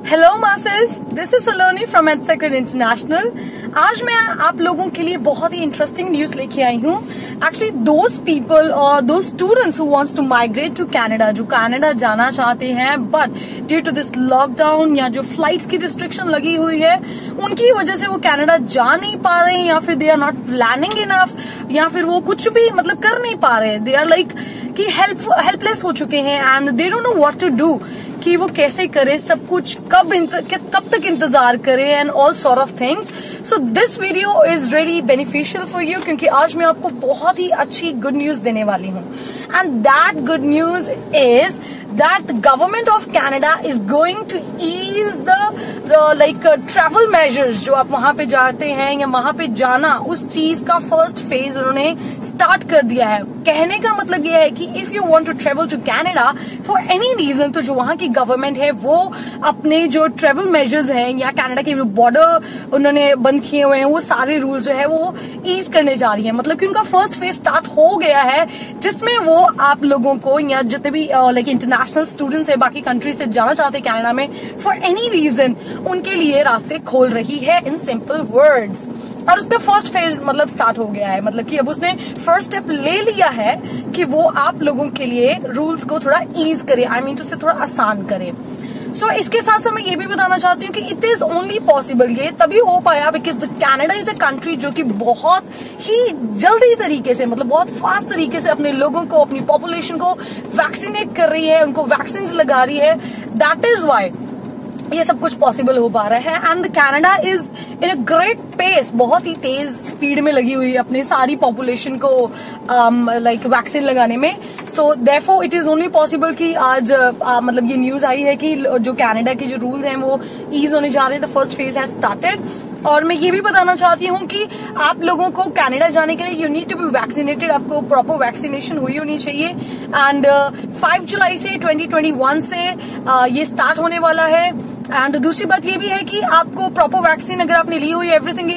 Hello masses, this is Saloni from Edsecond International. आज मैं आप लोगों के लिए बहुत ही इंटरेस्टिंग न्यूज लेके आई हूँ। एक्चुअली दोज पीपल और those students who wants to migrate to Canada, जो कनाडा जाना चाहते हैं but due to this lockdown या जो फ्लाइट्स की रिस्ट्रिक्शन लगी हुई है उनकी वजह से वो कनाडा जा नहीं पा रहे हैं, या फिर they are not planning enough, या फिर वो कुछ भी मतलब कर नहीं पा रहे। दे आर लाइक कि हेल्पलेस हो चुके हैं and they don't know what to do, कि वो कैसे करे सब कुछ, कब तक इंतजार करे and all sort of things. So this video is really beneficial for you, क्योंकि आज मैं आपको बहुत ही अच्छी गुड न्यूज देने वाली हूँ। And that good news is that the government of Canada is going to ease the travel measures जो आप वहां पे जाते हैं या वहां पे जाना, उस चीज का फर्स्ट फेज उन्होंने स्टार्ट कर दिया है। कहने का मतलब ये है कि if you want to travel to Canada for any reason, तो जो वहां की गवर्नमेंट है वो अपने जो ट्रेवल मेजर्स हैं या कनाडा के जो बॉर्डर उन्होंने बंद किए हुए हैं वो सारे रूल्स जो है वो ईज करने जा रही है। मतलब कि उनका फर्स्ट फेज स्टार्ट हो गया है, जिसमें वो आप लोगों को या जितने भी इंटरनेशनल स्टूडेंट्स है बाकी कंट्री से जाना चाहते हैं कनाडा में फॉर एनी रीजन, उनके लिए रास्ते खोल रही है इन सिंपल वर्ड्स। और उसका फर्स्ट फेज मतलब स्टार्ट हो गया है, मतलब कि अब उसने फर्स्ट स्टेप ले लिया है कि वो आप लोगों के लिए रूल्स को थोड़ा ईज करे, आई मीन उसे थोड़ा आसान करे। सो इसके साथ साथ मैं ये भी बताना चाहती हूँ कि इट इज ओनली पॉसिबल, ये तभी हो पाया because Canada is a country जो कि बहुत ही जल्दी तरीके से, मतलब बहुत फास्ट तरीके से अपने लोगों को, अपनी पॉपुलेशन को वैक्सीनेट कर रही है, उनको वैक्सीन लगा रही है। दैट इज वाई ये सब कुछ पॉसिबल हो पा रहा है। And Canada is in a great pace, बहुत ही तेज स्पीड में लगी हुई है अपनी सारी पॉपुलेशन को वैक्सीन लगाने में। So therefore it is only possible कि आज मतलब ये न्यूज आई है कि जो कनाडा के जो रूल्स हैं वो ईज होने जा रहे हैं। The first phase has started. और मैं ये भी बताना चाहती हूँ कि आप लोगों को कनाडा जाने के लिए you need to be vaccinated, आपको प्रॉपर वैक्सीनेशन हुई होनी चाहिए। एंड 5 जुलाई से 2021 से ये स्टार्ट होने वाला है। एंड दूसरी बात ये भी है कि आपको प्रॉपर वैक्सीन अगर आपने ली हुई, एवरीथिंग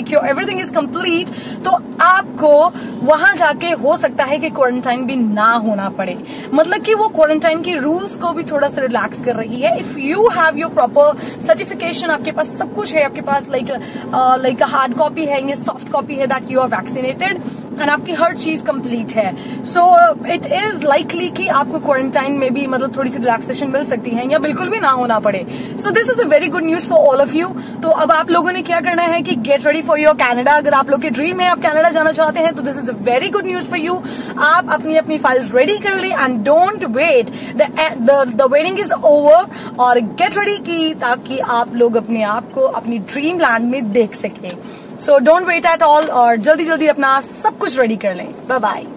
इज कंप्लीट, तो आपको वहां जाके हो सकता है कि क्वारंटाइन भी ना होना पड़े। मतलब कि वो क्वारंटाइन के रूल्स को भी थोड़ा सा रिलैक्स कर रही है। If you have your proper certification, आपके पास सब कुछ है, आपके पास लाइक हार्ड कॉपी है या सॉफ्ट कॉपी है that you are vaccinated and आपकी हर चीज कंप्लीट है, सो इट इज लाइकली कि आपको क्वारंटाइन में भी मतलब थोड़ी सी रिलैक्सेशन मिल सकती है या बिल्कुल भी ना होना पड़े। So this is a very good news for all of you. तो अब आप लोगों ने क्या करना है कि get ready for your Canada. अगर आप लोग के ड्रीम है आप कनाडा जाना चाहते हैं तो this is a very good news for you. आप अपनी फाइल्स रेडी कर ले and don't wait, the waiting is over, और गेट रेडी की ताकि आप लोग अपने आप को अपनी ड्रीम लैंड में देख सके। So don't wait at all, और जल्दी जल्दी अपना सब कुछ रेडी कर लें। Bye bye.